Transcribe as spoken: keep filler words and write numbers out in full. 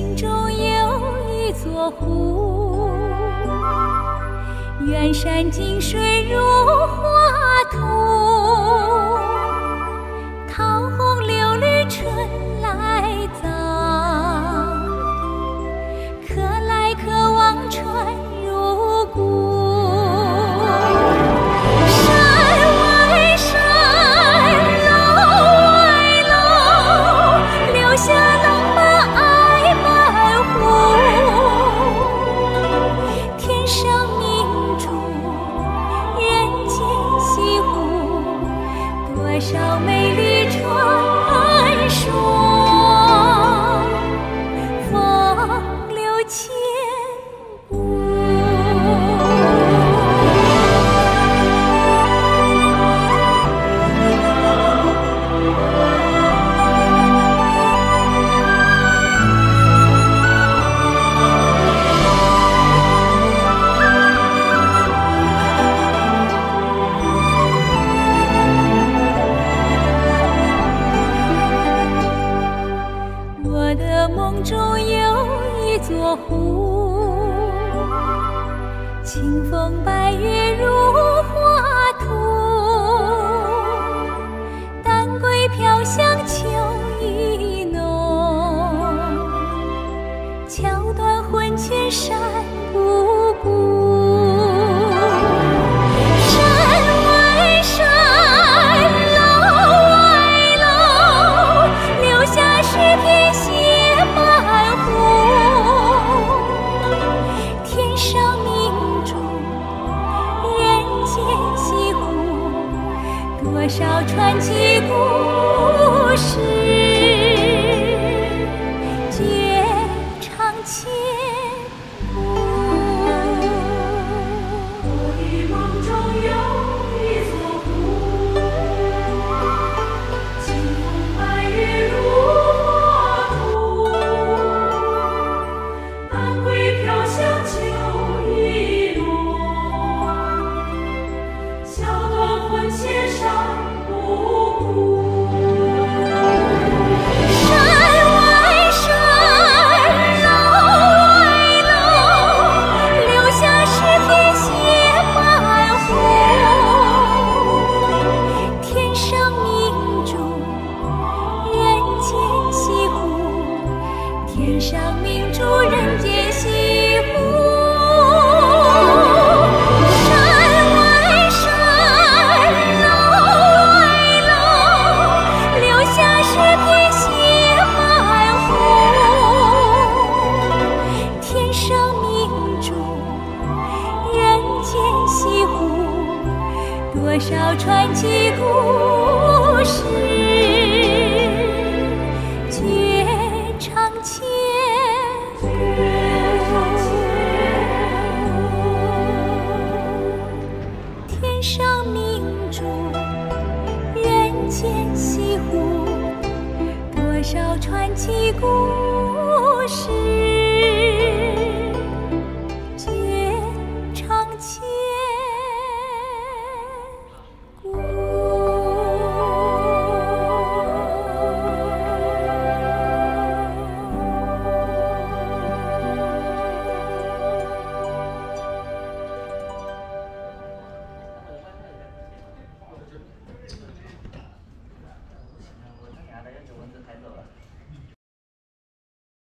心中有一座湖，远山近水如画图，桃红柳绿春来早，可来可往船入谷。少美丽传说，风流千古。我的梦中有一座湖，清风白月如画图，丹桂飘香秋意浓，桥断魂牵山不顾。山外山，楼外楼，留下诗篇多少传奇故事，绝唱千古。我的梦中有一座湖，清风白月如画图，丹桂飘香秋意浓，桥断魂牵山。天上明珠，人间西湖。山外山，楼外楼，留下诗篇写满湖。天上明珠，人间西湖，多少传奇故事。